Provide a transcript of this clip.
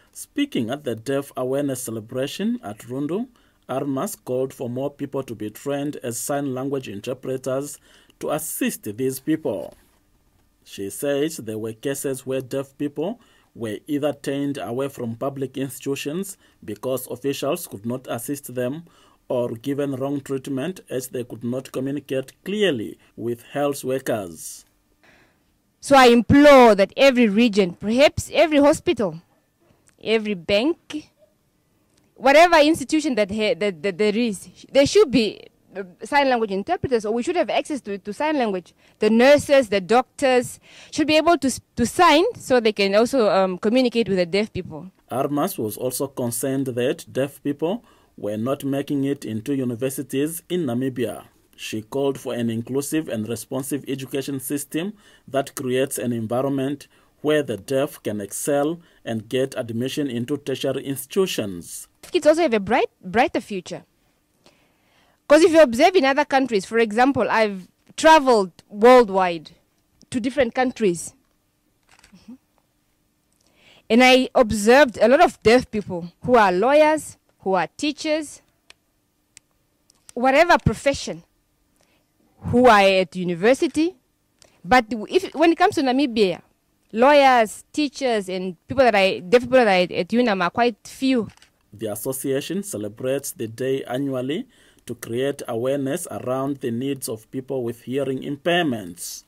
Speaking at the Deaf Awareness Celebration at Rundu, Armas called for more people to be trained as sign language interpreters to assist these people. She says there were cases where deaf people were either turned away from public institutions because officials could not assist them, or given wrong treatment as they could not communicate clearly with health workers. So I implore that every region, perhaps every hospital, every bank, whatever institution that there is, there should be sign language interpreters, or we should have access to sign language. The nurses, the doctors should be able to sign so they can also communicate with the deaf people. Armas was also concerned that deaf people were not making it into universities in Namibia. She called for an inclusive and responsive education system that creates an environment where the deaf can excel and get admission into tertiary institutions. Kids also have a brighter future. Because if you observe in other countries, for example, I've traveled worldwide to different countries. And I observed a lot of deaf people who are lawyers, who are teachers, whatever profession, who are at university. But when it comes to Namibia, lawyers, teachers, and deaf people that are at UNAM are quite few. The association celebrates the day annually to create awareness around the needs of people with hearing impairments.